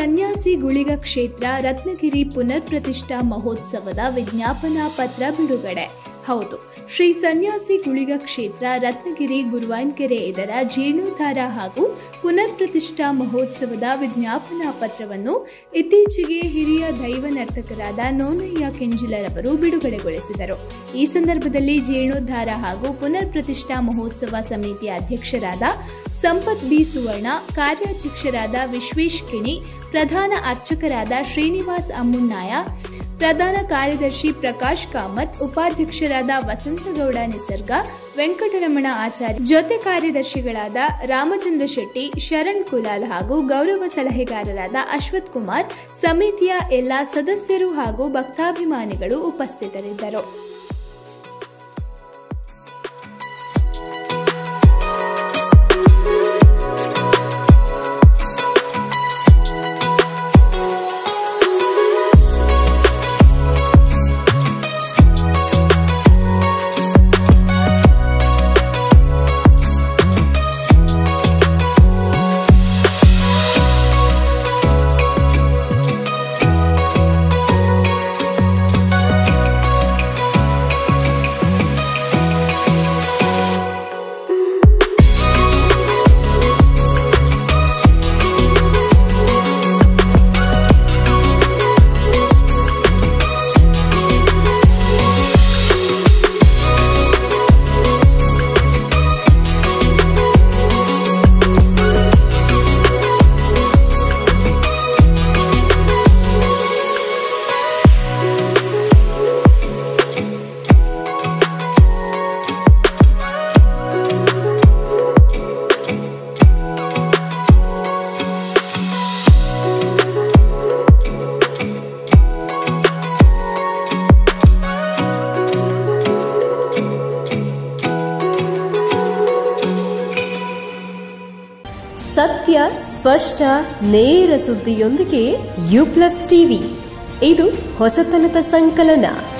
ಸನ್ಯಾಸಿ ಗುಳಿಗ ಕ್ಷೇತ್ರ ರತ್ನಗಿರಿ ಪುನರ್ ಪ್ರತಿಷ್ಠಾ ಮಹೋತ್ಸವದ ವಿಜ್ಞಾಪನಾ ಪತ್ರ ಬಿಡುಗಡೆ. ಹೌದು, ಶ್ರೀ ಸನ್ಯಾಸಿ ಗುಳಿಗ ಕ್ಷೇತ್ರ ರತ್ನಗಿರಿ ಗುರುವಾನ್ಕೆರೆ ಇದರ ಜೀರ್ಣೋದ್ಧಾರ ಹಾಗೂ ಪುನರ್ ಪ್ರತಿಷ್ಠಾ ಮಹೋತ್ಸವದ ವಿಜ್ಞಾಪನಾ ಪತ್ರವನ್ನು ಇತ್ತೀಚೆಗೆ ಹಿರಿಯ ದೈವ ನರ್ತಕರಾದ ನೋನಯ್ಯ ಕೆಂಜಿಲರವರು ಬಿಡುಗಡೆಗೊಳಿಸಿದರು. ಈ ಸಂದರ್ಭದಲ್ಲಿ ಜೀರ್ಣೋದ್ಧಾರ ಹಾಗೂ ಪುನರ್ ಪ್ರತಿಷ್ಠಾ ಮಹೋತ್ಸವ ಸಮಿತಿಯ ಅಧ್ಯಕ್ಷರಾದ ಸಂಪತ್ ಬಿ ಸುವರ್ಣ, ಕಾರ್ಯಾಧ್ಯಕ್ಷರಾದ ವಿಶ್ವೇಶ್ ಕಿಣಿ, ಪ್ರಧಾನ ಅರ್ಚಕರಾದ ಶ್ರೀನಿವಾಸ್ ಅಮ್ಮುನ್ನಾಯ, ಪ್ರಧಾನ ಕಾರ್ಯದರ್ಶಿ ಪ್ರಕಾಶ್ ಕಾಮತ್, ಉಪಾಧ್ಯಕ್ಷರಾದ ವಸಂತಗೌಡ ನಿಸರ್ಗ, ವೆಂಕಟರಮಣ ಆಚಾರ್ಯ, ಜೊತೆ ಕಾರ್ಯದರ್ಶಿಗಳಾದ ರಾಮಚಂದ್ರ ಶೆಟ್ಟಿ, ಶರಣ್ ಕುಲಾಲ್ ಹಾಗೂ ಗೌರವ ಸಲಹೆಗಾರರಾದ ಅಶ್ವಥ್ ಕುಮಾರ್, ಸಮಿತಿಯ ಎಲ್ಲಾ ಸದಸ್ಯರು ಹಾಗೂ ಭಕ್ತಾಭಿಮಾನಿಗಳು ಉಪಸ್ಥಿತರಿದ್ದರು. ಸತ್ಯ, ಸ್ಪಷ್ಟ, ನೇರ ಸುದ್ದಿಯೊಂದಿಗೆ ಯು ಪ್ಲಸ್ ಟಿವಿ. ಇದು ಹೊಸತನದ ಸಂಕಲನ.